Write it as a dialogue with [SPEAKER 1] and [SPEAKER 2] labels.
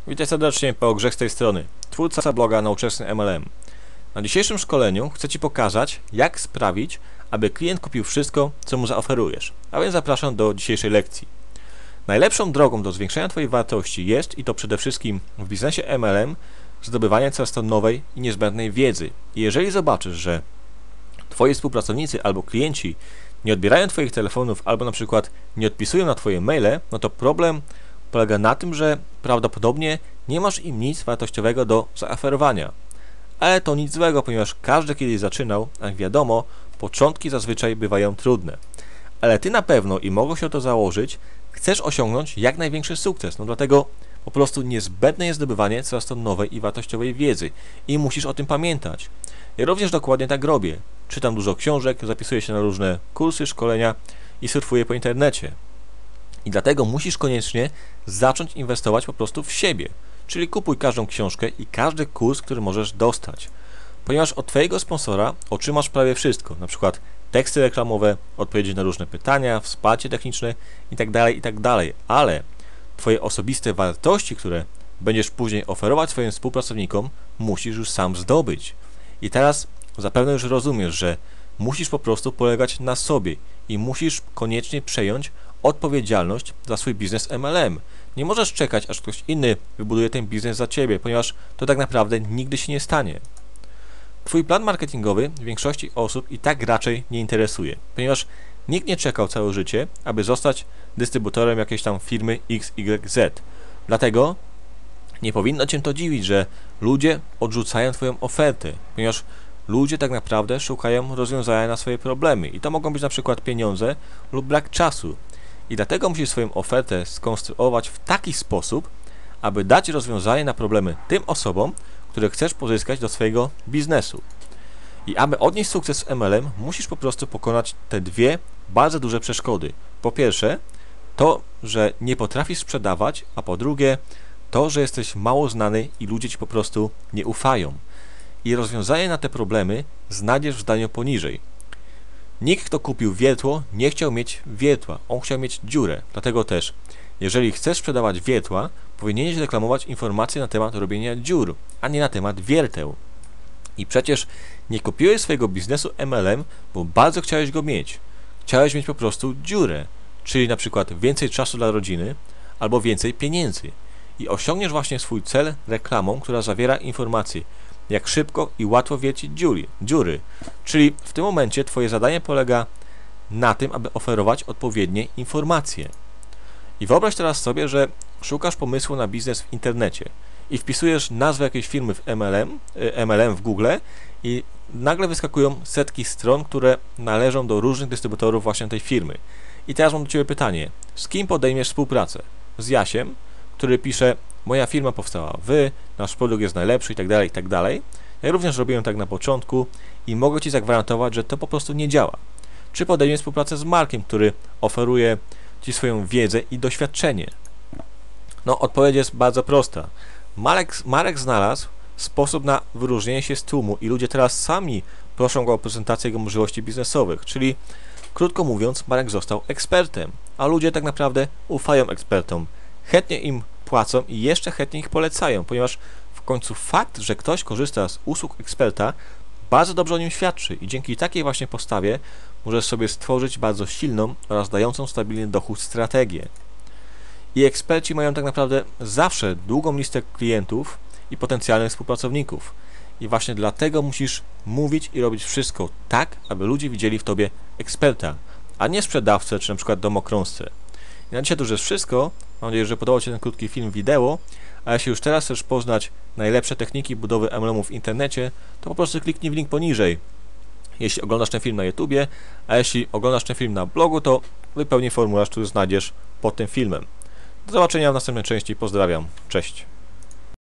[SPEAKER 1] Witaj serdecznie, Paweł Grzech z tej strony, twórca bloga Nowoczesny MLM. Na dzisiejszym szkoleniu chcę Ci pokazać, jak sprawić, aby klient kupił wszystko, co mu zaoferujesz. A więc zapraszam do dzisiejszej lekcji. Najlepszą drogą do zwiększenia Twojej wartości jest, i to przede wszystkim w biznesie MLM, zdobywanie coraz to nowej i niezbędnej wiedzy. I jeżeli zobaczysz, że Twoi współpracownicy albo klienci nie odbierają Twoich telefonów albo na przykład nie odpisują na Twoje maile, no to problem polega na tym, że prawdopodobnie nie masz im nic wartościowego do zaoferowania. Ale to nic złego, ponieważ każdy kiedyś zaczynał, a jak wiadomo, początki zazwyczaj bywają trudne. Ale Ty na pewno, i mogę się o to założyć, chcesz osiągnąć jak największy sukces, no dlatego po prostu niezbędne jest zdobywanie coraz to nowej i wartościowej wiedzy i musisz o tym pamiętać. Ja również dokładnie tak robię. Czytam dużo książek, zapisuję się na różne kursy, szkolenia i surfuję po internecie. I dlatego musisz koniecznie zacząć inwestować po prostu w siebie. Czyli kupuj każdą książkę i każdy kurs, który możesz dostać. Ponieważ od Twojego sponsora otrzymasz prawie wszystko, na przykład teksty reklamowe, odpowiedzi na różne pytania, wsparcie techniczne itd., itd. Ale Twoje osobiste wartości, które będziesz później oferować swoim współpracownikom, musisz już sam zdobyć. I teraz zapewne już rozumiesz, że musisz po prostu polegać na sobie i musisz koniecznie przejąć odpowiedzialność za swój biznes MLM. Nie możesz czekać, aż ktoś inny wybuduje ten biznes za Ciebie, ponieważ to tak naprawdę nigdy się nie stanie. Twój plan marketingowy większości osób i tak raczej nie interesuje, ponieważ nikt nie czekał całe życie, aby zostać dystrybutorem jakiejś tam firmy XYZ. Dlatego nie powinno Cię to dziwić, że ludzie odrzucają Twoją ofertę, ponieważ ludzie tak naprawdę szukają rozwiązania na swoje problemy i to mogą być na przykład pieniądze lub brak czasu. I dlatego musisz swoją ofertę skonstruować w taki sposób, aby dać rozwiązanie na problemy tym osobom, które chcesz pozyskać do swojego biznesu. I aby odnieść sukces w MLM, musisz po prostu pokonać te dwie bardzo duże przeszkody. Po pierwsze, to, że nie potrafisz sprzedawać, a po drugie, to, że jesteś mało znany i ludzie Ci po prostu nie ufają. I rozwiązanie na te problemy znajdziesz w zdaniu poniżej. Nikt, kto kupił wiertło, nie chciał mieć wiertła, on chciał mieć dziurę. Dlatego też, jeżeli chcesz sprzedawać wiertła, powinieneś reklamować informacje na temat robienia dziur, a nie na temat wierteł. I przecież nie kupiłeś swojego biznesu MLM, bo bardzo chciałeś go mieć. Chciałeś mieć po prostu dziurę, czyli na przykład więcej czasu dla rodziny, albo więcej pieniędzy. I osiągniesz właśnie swój cel reklamą, która zawiera informacje, jak szybko i łatwo wiercić dziury. Czyli w tym momencie Twoje zadanie polega na tym, aby oferować odpowiednie informacje. I wyobraź teraz sobie, że szukasz pomysłu na biznes w internecie i wpisujesz nazwę jakiejś firmy w MLM w Google i nagle wyskakują setki stron, które należą do różnych dystrybutorów właśnie tej firmy. I teraz mam do Ciebie pytanie, z kim podejmiesz współpracę? Z Jasiem, który pisze: moja firma powstała nasz produkt jest najlepszy itd., itd. Ja również robiłem tak na początku i mogę Ci zagwarantować, że to po prostu nie działa. Czy podejmiesz współpracę z Markiem, który oferuje Ci swoją wiedzę i doświadczenie? No, odpowiedź jest bardzo prosta. Marek znalazł sposób na wyróżnienie się z tłumu i ludzie teraz sami proszą go o prezentację jego możliwości biznesowych, czyli krótko mówiąc, Marek został ekspertem, a ludzie tak naprawdę ufają ekspertom. Chętnie im płacą i jeszcze chętnie ich polecają, ponieważ w końcu fakt, że ktoś korzysta z usług eksperta, bardzo dobrze o nim świadczy i dzięki takiej właśnie postawie możesz sobie stworzyć bardzo silną oraz dającą stabilny dochód strategię. I eksperci mają tak naprawdę zawsze długą listę klientów i potencjalnych współpracowników. I właśnie dlatego musisz mówić i robić wszystko tak, aby ludzie widzieli w Tobie eksperta, a nie sprzedawcę czy na przykład domokrążcę. I na dzisiaj to już jest wszystko. Mam nadzieję, że podobał Ci ten krótki film wideo, a jeśli już teraz chcesz poznać najlepsze techniki budowy MLM-ów w internecie, to po prostu kliknij w link poniżej, jeśli oglądasz ten film na YouTubie, a jeśli oglądasz ten film na blogu, to wypełnij formularz, który znajdziesz pod tym filmem. Do zobaczenia w następnej części, pozdrawiam, cześć.